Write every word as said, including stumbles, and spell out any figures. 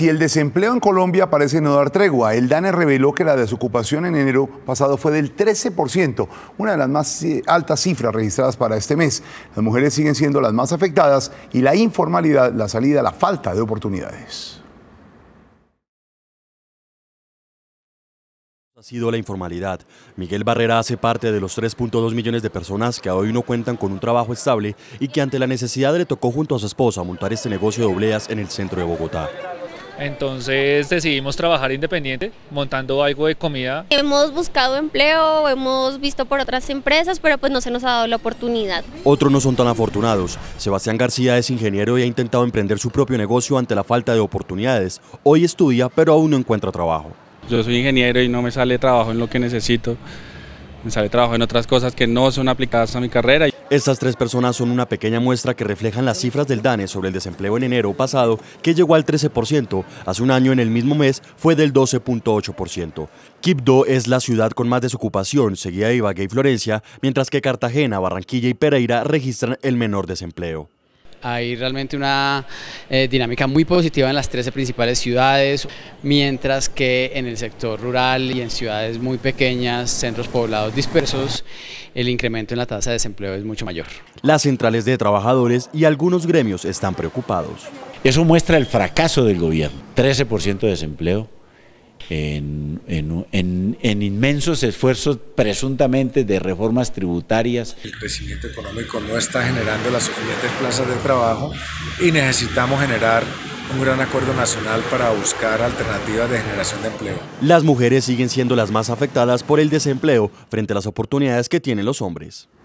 Si el desempleo en Colombia parece no dar tregua, el DANE reveló que la desocupación en enero pasado fue del trece por ciento, una de las más altas cifras registradas para este mes. Las mujeres siguen siendo las más afectadas y la informalidad, la salida, la falta de oportunidades. Ha sido la informalidad. Miguel Barrera hace parte de los tres punto dos millones de personas que hoy no cuentan con un trabajo estable y que ante la necesidad le tocó junto a su esposa montar este negocio de obleas en el centro de Bogotá. Entonces decidimos trabajar independiente, montando algo de comida. Hemos buscado empleo, hemos visto por otras empresas, pero pues no se nos ha dado la oportunidad. Otros no son tan afortunados. Sebastián García es ingeniero y ha intentado emprender su propio negocio ante la falta de oportunidades. Hoy estudia, pero aún no encuentra trabajo. Yo soy ingeniero y no me sale trabajo en lo que necesito. Me sale trabajo en otras cosas que no son aplicadas a mi carrera. Estas tres personas son una pequeña muestra que reflejan las cifras del DANE sobre el desempleo en enero pasado, que llegó al trece por ciento. Hace un año en el mismo mes fue del doce punto ocho por ciento. Quibdó es la ciudad con más desocupación, seguida de Ibagué y Florencia, mientras que Cartagena, Barranquilla y Pereira registran el menor desempleo. Hay realmente una eh, dinámica muy positiva en las trece principales ciudades, mientras que en el sector rural y en ciudades muy pequeñas, centros poblados dispersos, el incremento en la tasa de desempleo es mucho mayor. Las centrales de trabajadores y algunos gremios están preocupados. Eso muestra el fracaso del gobierno, trece por ciento de desempleo. En, en, en, en inmensos esfuerzos presuntamente de reformas tributarias. El crecimiento económico no está generando las suficientes plazas de trabajo y necesitamos generar un gran acuerdo nacional para buscar alternativas de generación de empleo. Las mujeres siguen siendo las más afectadas por el desempleo frente a las oportunidades que tienen los hombres.